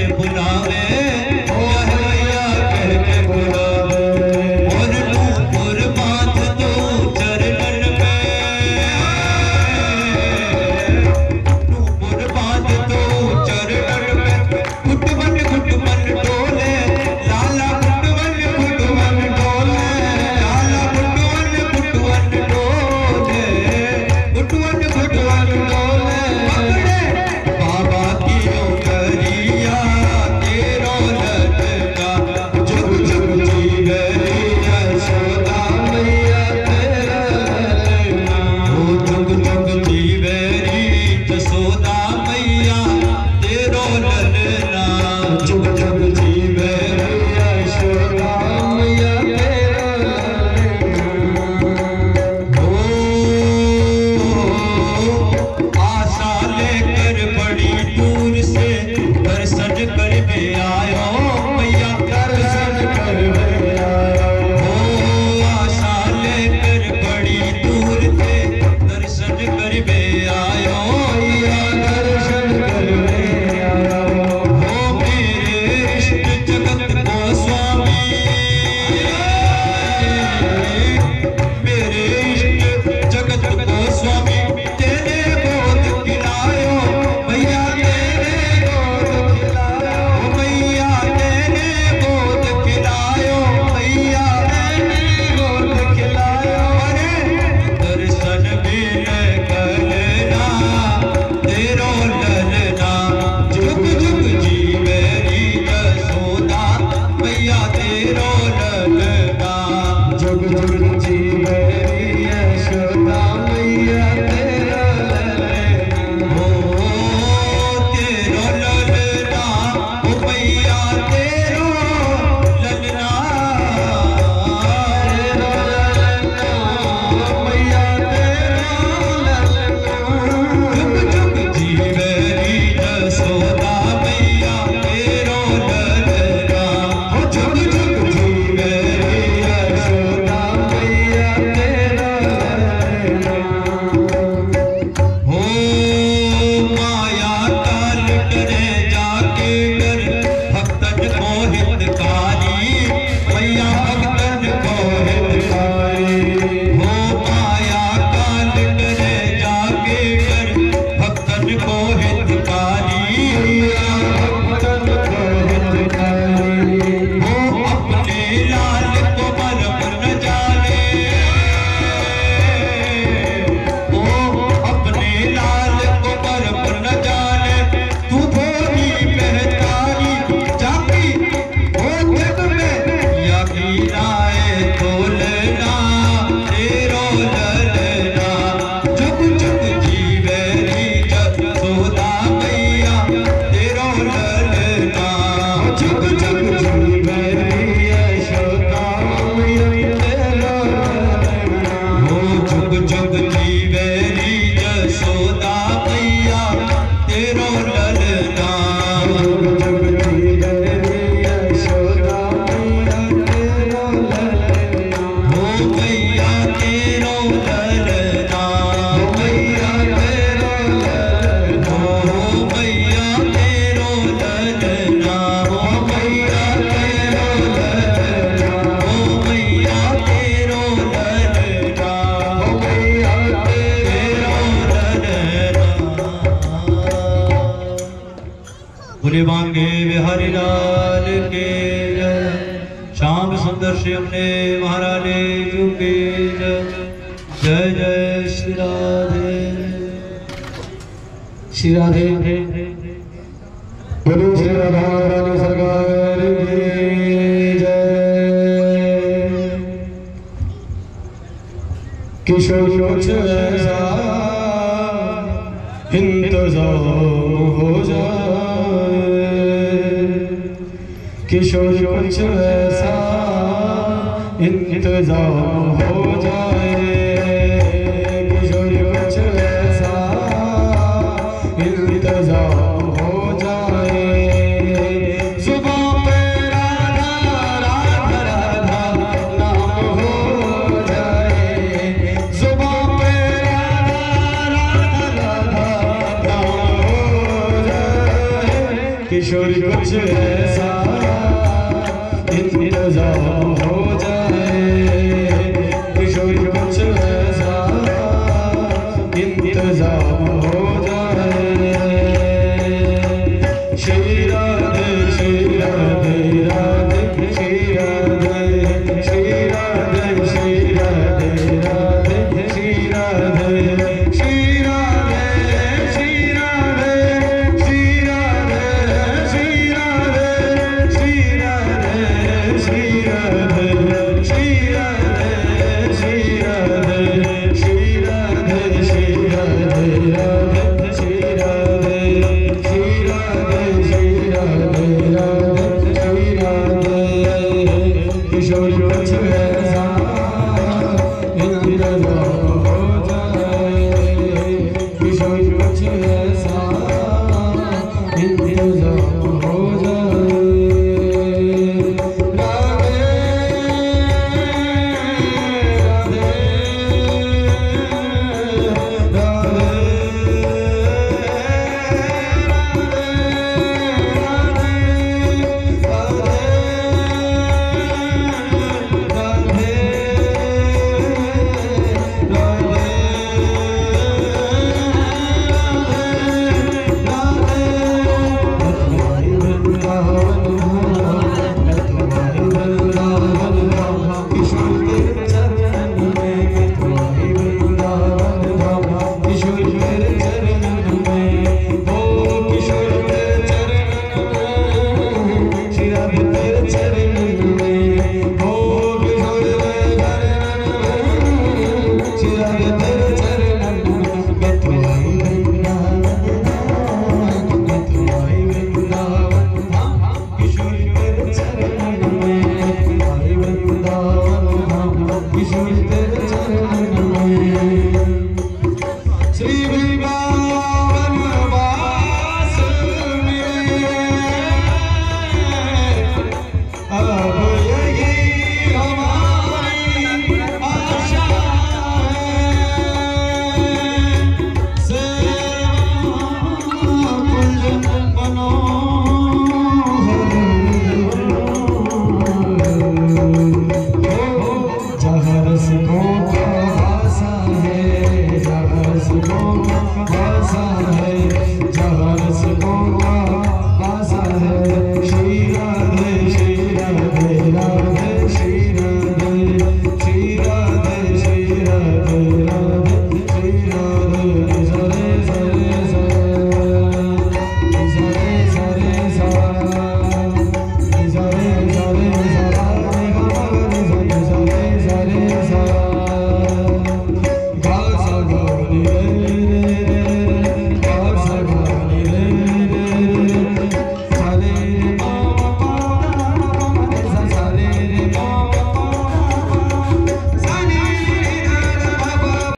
बुलावे, मैया कह के बुलावे। और नूपुर बांध दो चरणन में, नूपुर बांध दो चरणन में। घुटवन घुटवन डोले लाला, घुटवन घुटवन डोले लाला, घुटवन घुटवन डोले, घुटवन घुटवन डोले। बाबा की नौकरिया तेरो ललना, जुग जुग जीवे यशोदा मैया तेरा ललना। ओ जुग जुग जीवे यशोदा मैया तेरो ललना, जुग जुग जीवे यशोदा मैया तेरा ललना। ओ आशा लेकर बड़ी दूर से दर्शन कर में आयो, मैया दर्शन कर में आयो। ओ आशा लेकर बड़ी दूर से दर्शन कर में आयो, मैया दर्शन कर में आयो। ओ मेरे इष्ट जगत को स्वामी, मेरे इष्ट जगत को स्वामी तेरे गोद खिलायो, मैया तेरे गोद खिलायो, मैया तेरे गोद खिलायो, मैया तेरे गोद खिलायो। अरे दर्शन बिन करना तेरो ललना, जुग जुग जीवे यशोदा मैया तेरो ललना, जुग जुग जीवे यशोदा मैया तेरा ललना। ओ तेरो ललना, ओ मैया तेरो ललना, तेरो ललना, मैया तेरो ललना। जुग जुग जीवे यशोदा मैया तेरो ललना, ओ जुग जुग जीवे यशोदा मैया तेरा ललना। हो माया काल करे जाके कर भक्तन को हितकारी, मैया भक्तन को हितकारी। हो माया काल करे जाके कर भक्तन को हितकारी, मैया भक्तन को हितकारी। हो अपने लाल को मरम न जाने, ओ अपने लाल को मरम न जाने। तू भोली पहचानी जाकी हो जग में, या की राय तोलना तेरो ललना, जुग जुग जीवे यशोदा मैया तेरो ललना, जुग जुग जीवे यशोदा मैया तेरो ललना। हो जुग जुग जीवे यशोदा मैया तेरो ललना, जुग जुग जीवे यशोदा मैया तेरो ललना। हो मैया तेरो ललना, हो मैया तेरो ललना, हो मैया तेरो ललना, हो मैया तेरो ललना, हो मैया तेरो ललना, हो मैया तेरो ललना। बोले बांके बिहारी लाल के जय। श्याम सुंदर श्री अपने महाराज जी के जय। जय जय श्री राधे, श्री राधे। बोलो श्री राधा रानी सरकार की जय। किशोर कुछ ऐसा इंतजाम हो जाए, किशोर कुछ ऐसा इंतजाम हो जाए, किशोर कुछ ऐसा इंतजाम हो जाए। सुबह पे राधा राधा राधा नाम हो जाए, सुबह पे राधा राधा राधा नाम हो जाए। किशोरी कुछ ऐसा इंतजाम हो जाए, किशोरी कुछ ऐसा इंतजाम हो जाए। श्री राधे श्री राधे राधे श्री राधे श्री राधे श्री राधे राधे श्री राधे श्री राधे श्री राधे श्री राधे श्री राधे श्री राधे श्री राधे श्री राधे श्री राधे श्री राधे श्री राधे राधे श्री राधे श्री राधे श्री राधे राधे श्री राधे। किशोरी कुछ ऐसा इंतजाम हो जाए, किशोरी कुछ ऐसा इंतजाम हो जाए।